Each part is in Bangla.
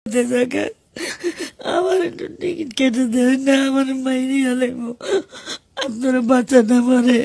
জায়গা আমার একটু টিকিট কেটে দেয় না, আমার মাইরি গেলাম, আপনারা বাঁচান আমারে।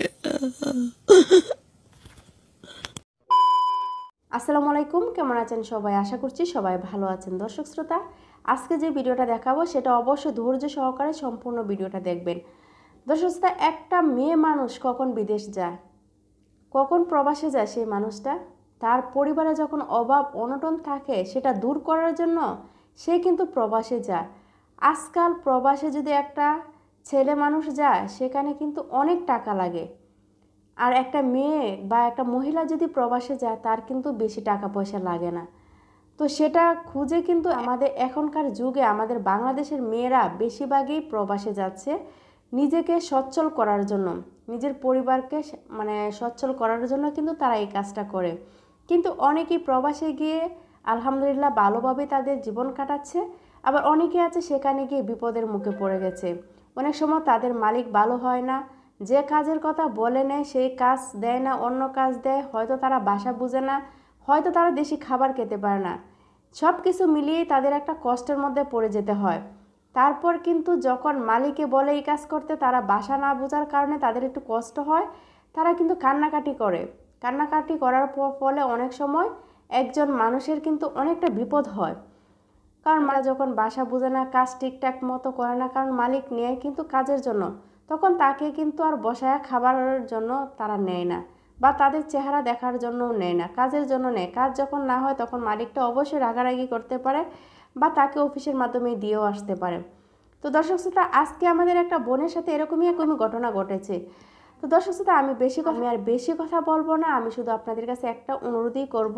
আসসালামু আলাইকুম, কেমন আছেন সবাই? আশা করছি সবাই ভালো আছেন। দর্শক শ্রোতা, আজকে যে ভিডিওটা দেখাবো সেটা অবশ্যই ধৈর্য সহকারে সম্পূর্ণ ভিডিওটা দেখবেন। দর্শক শ্রোতা, একটা মেয়ে মানুষ কখন বিদেশ যায়, কখন প্রবাসে যায়, সেই মানুষটা তার পরিবারে যখন অভাব অনটন থাকে সেটা দূর করার জন্য সে কিন্তু প্রবাসে যায়। আজকাল প্রবাসে যদি একটা ছেলে মানুষ যায় সেখানে কিন্তু অনেক টাকা লাগে, আর একটা মেয়ে বা একটা মহিলা যদি প্রবাসে যায় তার কিন্তু বেশি টাকা পয়সা লাগে না। তো সেটা খুঁজে কিন্তু আমাদের এখনকার যুগে আমাদের বাংলাদেশের মেয়েরা বেশিরভাগই প্রবাসে যাচ্ছে নিজেকে সচ্ছল করার জন্য, নিজের পরিবারকে সচ্ছল করার জন্য কিন্তু তারা এই কাজটা করে। কিন্তু অনেকেই প্রবাসে গিয়ে আলহামদুলিল্লাহ ভালোভাবে তাদের জীবন কাটাচ্ছে, আবার অনেকে আছে সেখানে গিয়ে বিপদের মুখে পড়ে গেছে। অনেক সময় তাদের মালিক ভালো হয় না, যে কাজের কথা বলে নেয় সেই কাজ দেয় না, অন্য কাজ দেয়, হয়তো তারা ভাষা বুঝে না, হয়তো তারা দেশি খাবার খেতে পারে না। সব কিছু মিলিয়েই তাদের একটা কষ্টের মধ্যে পড়ে যেতে হয়। তারপর কিন্তু যখন মালিকে বলে এই কাজ করতে, তারা ভাষা না বোঝার কারণে তাদের একটু কষ্ট হয়, তারা কিন্তু কান্নাকাটি করে। কান্নাকাটি করার ফলে অনেক সময় একজন মানুষের কিন্তু অনেকটা বিপদ হয়, কারণ যখন ভাষা বোঝে না, কাজ ঠিকঠাক মতো করে না, কারণ মালিক নেয় কিন্তু কাজের জন্য, তখন তাকে কিন্তু আর বসায় খাবারের জন্য তারা নেয় না, বা তাদের চেহারা দেখার জন্যও নেয় না, কাজের জন্য নেয়। কাজ যখন না হয় তখন মালিকটা অবশ্যই রাগারাগি করতে পারে বা তাকে অফিসের মাধ্যমে দিয়েও আসতে পারে। তো দর্শক শ্রোতা, আজকে আমাদের একটা বোনের সাথে এরকমই ঘটনা ঘটেছে। তো দর্শক শ্রোতা, আমি আর বেশি কথা বলবো না, আমি শুধু আপনাদের কাছে একটা অনুরোধই করব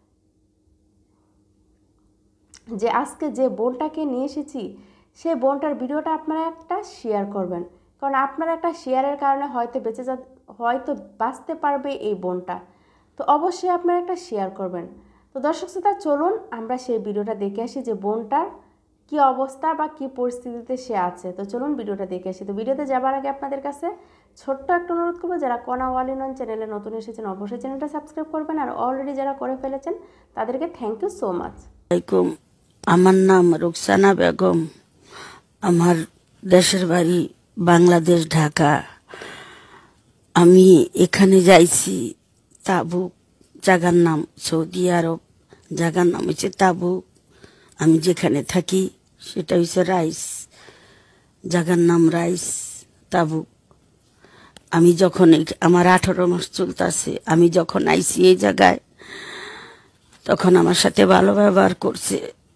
যে আজকে যে বোনটাকে নিয়ে এসেছি সেই বোনটার ভিডিওটা আপনারা একটা শেয়ার করবেন, কারণ আপনার একটা শেয়ারের কারণে হয়তো বাঁচতে পারবে এই বোনটা। তো অবশ্যই আপনারা একটা শেয়ার করবেন। তো দর্শক শ্রোতা, চলুন আমরা সেই ভিডিওটা দেখে আসি যে বোনটার কি অবস্থা বা কি পরিস্থিতিতে সে আছে। তো চলুন ভিডিওটা দেখে আসি। তো ভিডিওতে যাবার আগে আপনাদের কাছে ছোট্ট একটা অনুরোধ করবো, যারা কণা অল ইন ওয়ান চ্যানেলে নতুন এসেছেন অবশ্যই চ্যানেলটা সাবস্ক্রাইব করবেন, আর অলরেডি যারা করে ফেলেছেন তাদেরকে থ্যাংক ইউ সো মাচ। আমার নাম রুকসানা বেগম, আমার দেশের বাড়ি বাংলাদেশ, ঢাকা। আমি এখানে যাইছি তাবুক, জায়গার নাম সৌদি আরব, জায়গার নাম হচ্ছে তাবুক। আমি যেখানে থাকি সেটা হচ্ছে রাইস, জায়গার নাম রাইস, তাবুক। আমি যখন আমার 18 মাস চলতেছে, আমি যখন আইছি এই জায়গায় তখন আমার সাথে ভালো ব্যবহার করছে।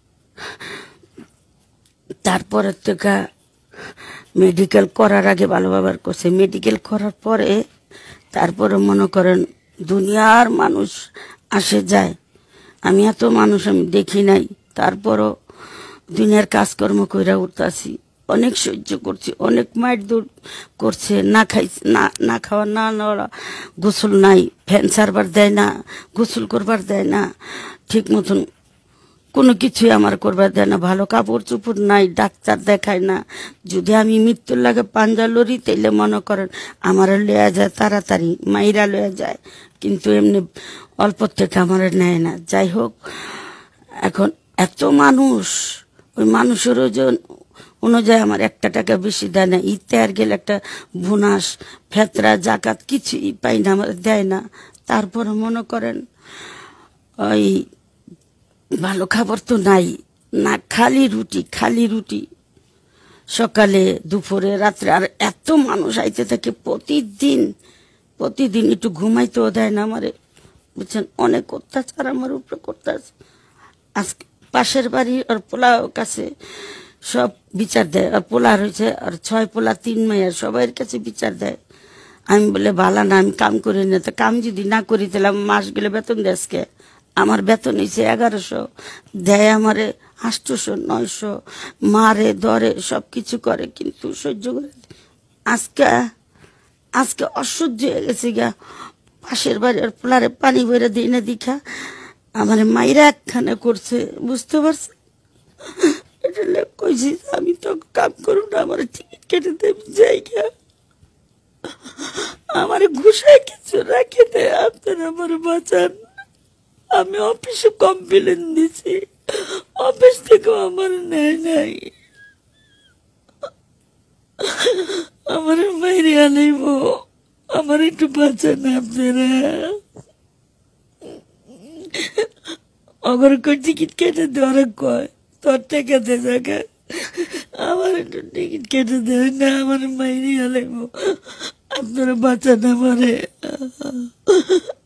তারপরের থেকে মেডিকেল করার আগে ভালো ব্যবহার করছে, মেডিকেল করার পরে তারপরে মনে করেন দুনিয়ার মানুষ আসে যায়। আমি এত মানুষ আমি দেখি নাই, তারপরও দুনিয়ার কাজকর্ম কইরা উঠতাছি, অনেক সহ্য করছি, অনেক মাইট দূর করছে, না খাওয়া না নেওয়া, গোসল নাই, ফ্যান সারবার দেয় না, গোসল করবার দেয় না, ঠিক মতন কোনো কিছুই আমার করবার দেয় না, ভালো কাপড় চোপড় নাই, ডাক্তার দেখায় না। যদি আমি মৃত্যুর লাগে পাঞ্জা লড়ি তাইলে মনে করেন আমার লয়া যায় তাড়াতাড়ি, মাইরা লয়া যায়, কিন্তু এমনি অল্প থেকে আমার নেয় না। যাই হোক, এখন এত মানুষ, ওই মানুষের ওজন অনুযায়ী আমার 1 টাকা বেশি দেয় না। ইত্যার গেলে একটা বোনাস, ফেতরা, জাকাত কিছুই পাই না, আমার দেয় না। তারপরে মনে করেন ওই ভালো খাবার তো নাই, না খালি রুটি সকালে দুপুরে রাত্রে। আর এত মানুষ আইতে থাকে প্রতিদিন একটু ঘুমাইতেও দেয় না আমারে, বুঝছেন, অনেক অত্যাচার আমার উপরে করতেছে। আজকে পাশের বাড়ি আর পোলার কাছে সব বিচার দেয়, আর পোলার হয়েছে আর 6 পোলা 3 মেয়ের সবাই কাছে বিচার দেয়। আমি বলে বালা না, আমি কাম করি না, তো কাম যদি না করি তাহলে মাস গেলে বেতন দেশকে। আমার বেতন হয়েছে 1100, দেয় আমারে 800 900, মারে ধরে সব কিছু করে, কিন্তু সহ্য করে। আজকে অসহ্য হয়ে গেছে গা। পাশের বাড়ির পোলারে পানি ভরে দিই না দীঘা, আমার মাইরা একখানে করছে, বুঝতে পারছে। এটা কইছি আমি তো কাম করুন না, আমার টিকিট কেটে দেব জায়গা, আমার ঘুষায় কিছু রাখে দেয়, আপনারা আমার বাঁচান। আমি অফিসে কমপ্লেন দিছি, অফিস থেকেও আমার নেয় নাই, আমার বাইরে আনাইব, আমার একটু বাঁচান আপনারা। অগর কই টিকিট কেটে দেওয়ার কয় তোর টেকাতে জায়গা, আমার একটু টিকিট কেটে দেয় না, আমার বাইরে আনাইব, আপনারা বাঁচান আমারে।